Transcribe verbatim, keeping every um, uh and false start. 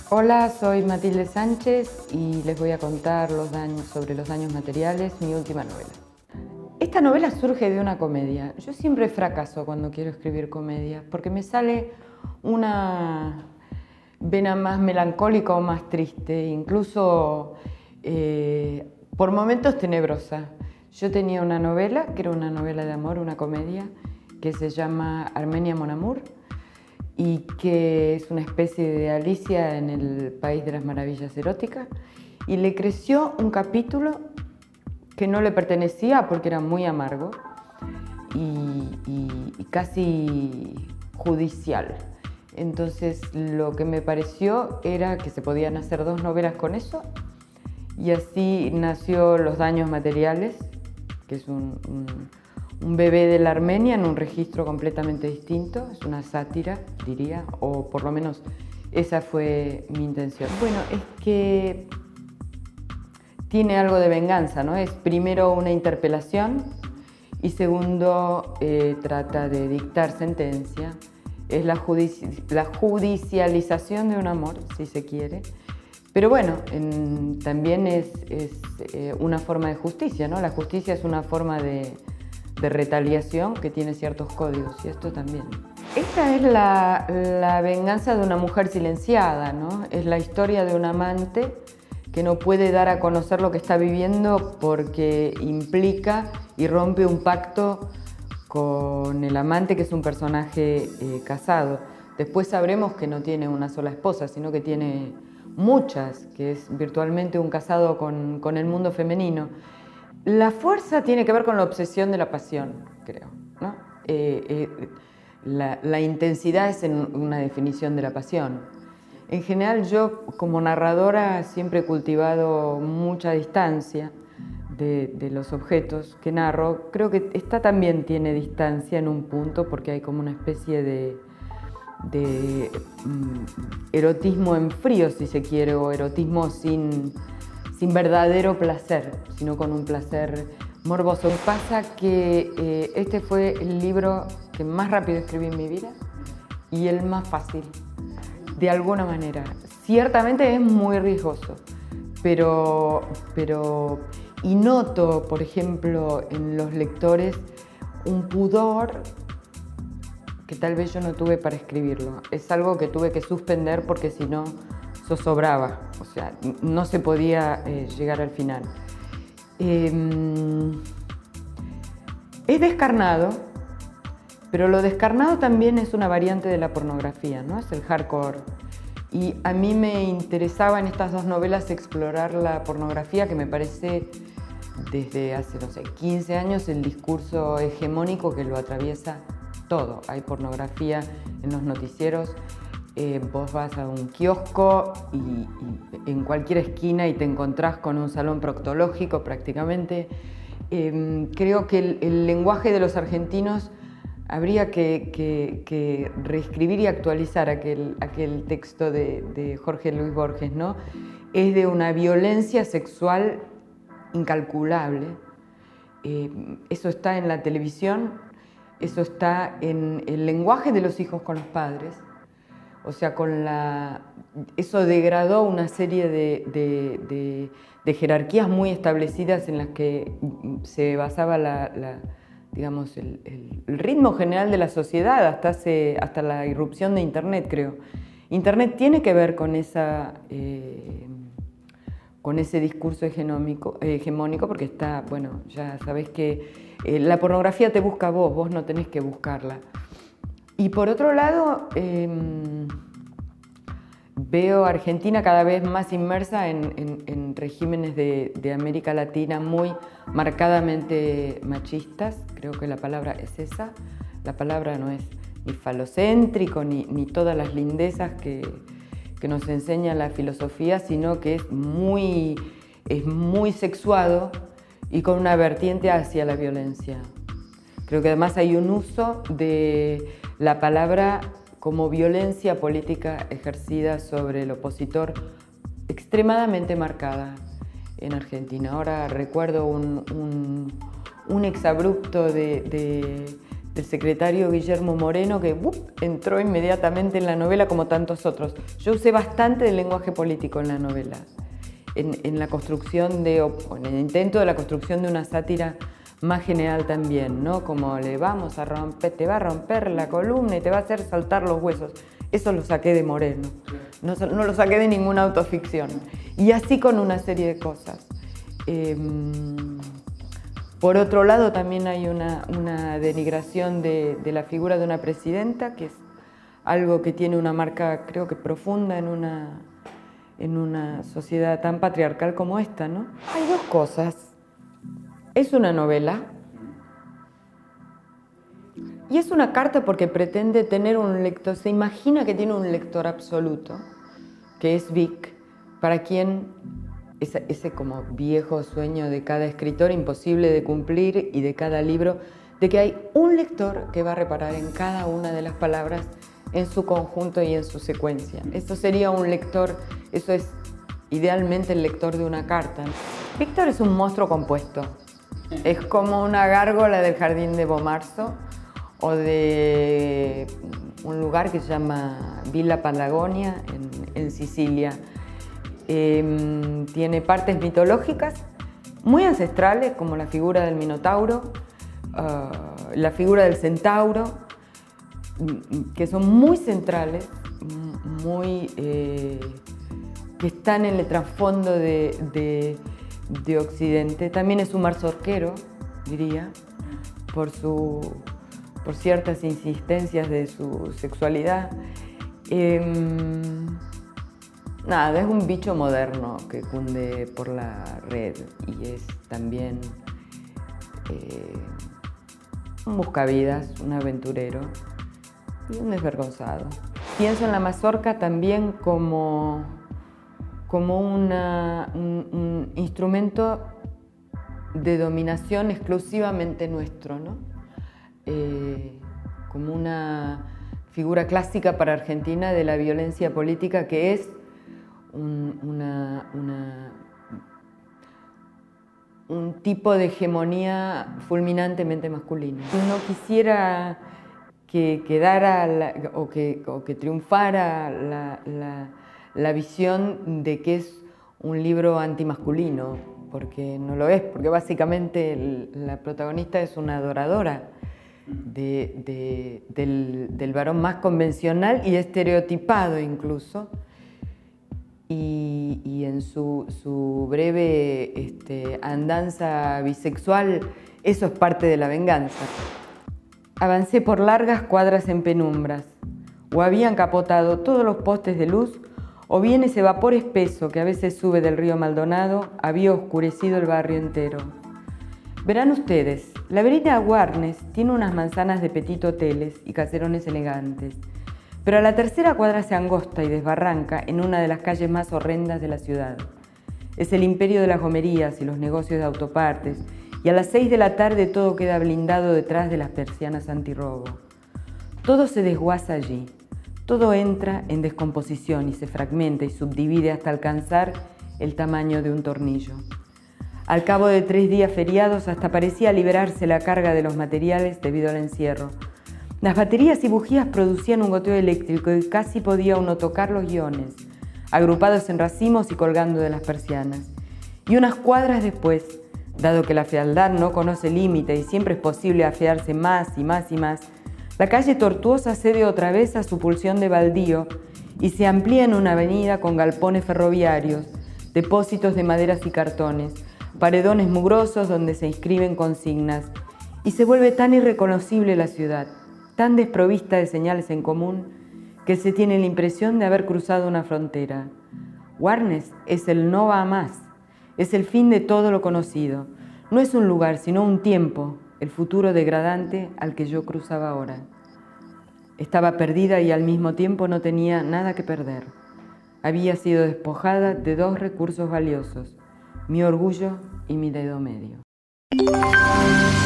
Hola, soy Matilde Sánchez y les voy a contar los daños, sobre los daños materiales, mi última novela. Esta novela surge de una comedia. Yo siempre fracaso cuando quiero escribir comedias porque me sale una vena más melancólica o más triste, incluso eh, por momentos tenebrosa. Yo tenía una novela, que era una novela de amor, una comedia, que se llama Armenia Mon Amour, y que es una especie de Alicia en el País de las Maravillas eróticas, y le creció un capítulo que no le pertenecía porque era muy amargo y, y, y casi judicial. Entonces lo que me pareció era que se podían hacer dos novelas con eso, y así nació Los daños materiales, que es un, un Un bebé de la Armenia en un registro completamente distinto, es una sátira, diría, o por lo menos esa fue mi intención. Bueno, es que tiene algo de venganza, ¿no? Es primero una interpelación y segundo eh, trata de dictar sentencia. Es la, judici la judicialización de un amor, si se quiere. Pero bueno, en, también es, es eh, una forma de justicia, ¿no? La justicia es una forma de de retaliación que tiene ciertos códigos, y esto también. Esta es la, la venganza de una mujer silenciada, ¿no? Es la historia de un amante que no puede dar a conocer lo que está viviendo porque implica y rompe un pacto con el amante, que es un personaje eh, casado. Después sabremos que no tiene una sola esposa, sino que tiene muchas, que es virtualmente un casado con, con el mundo femenino. La fuerza tiene que ver con la obsesión de la pasión, creo, ¿no? Eh, eh, la, la intensidad es en una definición de la pasión. En general, yo como narradora siempre he cultivado mucha distancia de, de los objetos que narro. Creo que esta también tiene distancia en un punto porque hay como una especie de, de mm, erotismo en frío, si se quiere, o erotismo sin... sin verdadero placer, sino con un placer morboso. Me pasa que eh, este fue el libro que más rápido escribí en mi vida y el más fácil, de alguna manera. Ciertamente es muy riesgoso, pero, pero y noto, por ejemplo, en los lectores un pudor que tal vez yo no tuve para escribirlo. Es algo que tuve que suspender porque si no zozobraba, o sea, no se podía eh, llegar al final. Eh, es descarnado, pero lo descarnado también es una variante de la pornografía, ¿no? Es el hardcore. Y a mí me interesaba en estas dos novelas explorar la pornografía, que me parece desde hace, no sé, quince años el discurso hegemónico que lo atraviesa todo. Hay pornografía en los noticieros. Eh, vos vas a un kiosco y, y en cualquier esquina y te encontrás con un salón proctológico prácticamente. Eh, creo que el, el lenguaje de los argentinos habría que, que, que reescribir y actualizar aquel, aquel texto de, de Jorge Luis Borges, ¿no? Es de una violencia sexual incalculable. Eh, eso está en la televisión, eso está en el lenguaje de los hijos con los padres. O sea, con la, eso degradó una serie de, de, de, de jerarquías muy establecidas en las que se basaba la, la, digamos, el, el, el ritmo general de la sociedad hasta, hace, hasta la irrupción de Internet, creo. Internet tiene que ver con, esa, eh, con ese discurso hegemónico, hegemónico porque está, bueno, ya sabés que eh, la pornografía te busca a vos, vos no tenés que buscarla. Y por otro lado, eh, veo a Argentina cada vez más inmersa en, en, en regímenes de, de América Latina muy marcadamente machistas. Creo que la palabra es esa. La palabra no es ni falocéntrico ni, ni todas las lindezas que, que nos enseña la filosofía, sino que es muy, es muy sexuado y con una vertiente hacia la violencia. Creo que además hay un uso de la palabra como violencia política ejercida sobre el opositor extremadamente marcada en Argentina. Ahora recuerdo un, un, un exabrupto de, de, del secretario Guillermo Moreno, que ¡bup!, entró inmediatamente en la novela como tantos otros. Yo usé bastante del lenguaje político en la novela, en, en la construcción de, o en el intento de la construcción de una sátira más general también, ¿no? Como le vamos a romper, te va a romper la columna y te va a hacer saltar los huesos. Eso lo saqué de Moreno, no, no lo saqué de ninguna autoficción. Y así con una serie de cosas. Eh, por otro lado, también hay una, una denigración de, de la figura de una presidenta, que es algo que tiene una marca, creo que profunda en una, en una sociedad tan patriarcal como esta, ¿no? Hay dos cosas. Es una novela y es una carta porque pretende tener un lector, se imagina que tiene un lector absoluto, que es Vic, para quien ese, ese como viejo sueño de cada escritor imposible de cumplir y de cada libro, de que hay un lector que va a reparar en cada una de las palabras en su conjunto y en su secuencia. Eso sería un lector, eso es idealmente el lector de una carta. Víctor es un monstruo compuesto. Es como una gárgola del jardín de Bomarzo o de un lugar que se llama Villa Patagonia en, en Sicilia. Eh, tiene partes mitológicas muy ancestrales, como la figura del Minotauro, uh, la figura del Centauro, que son muy centrales, muy, eh, que están en el trasfondo de, de de Occidente. También es un marzorquero, diría, por, su, por ciertas insistencias de su sexualidad. Eh, nada, es un bicho moderno que cunde por la red y es también eh, un buscavidas, un aventurero y un desvergonzado. Pienso en la mazorca también como como una, un, un instrumento de dominación exclusivamente nuestro, ¿no? Eh, como una figura clásica para Argentina de la violencia política, que es un, una, una, un tipo de hegemonía fulminantemente masculina. No quisiera que quedara la, o, que, o que triunfara la, la la visión de que es un libro antimasculino, porque no lo es, porque básicamente el, la protagonista es una adoradora de, de, del, del varón más convencional y estereotipado incluso, y, y en su, su breve este, andanza bisexual eso es parte de la venganza. Avancé por largas cuadras en penumbras, o habían capotado todos los postes de luz, o bien ese vapor espeso que a veces sube del río Maldonado había oscurecido el barrio entero. Verán ustedes, la avenida Warnes tiene unas manzanas de petit hoteles y caserones elegantes, pero a la tercera cuadra se angosta y desbarranca en una de las calles más horrendas de la ciudad. Es el imperio de las gomerías y los negocios de autopartes, y a las seis de la tarde todo queda blindado detrás de las persianas antirrobo. Todo se desguaza allí. Todo entra en descomposición y se fragmenta y subdivide hasta alcanzar el tamaño de un tornillo. Al cabo de tres días feriados hasta parecía liberarse la carga de los materiales debido al encierro. Las baterías y bujías producían un goteo eléctrico y casi podía uno tocar los iones, agrupados en racimos y colgando de las persianas. Y unas cuadras después, dado que la fealdad no conoce límite y siempre es posible afearse más y más y más, la calle Tortuosa cede otra vez a su pulsión de baldío y se amplía en una avenida con galpones ferroviarios, depósitos de maderas y cartones, paredones mugrosos donde se inscriben consignas, y se vuelve tan irreconocible la ciudad, tan desprovista de señales en común, que se tiene la impresión de haber cruzado una frontera. Warnes es el no va a más, es el fin de todo lo conocido. No es un lugar, sino un tiempo, el futuro degradante al que yo cruzaba ahora. Estaba perdida y al mismo tiempo no tenía nada que perder. Había sido despojada de dos recursos valiosos, mi orgullo y mi dedo medio.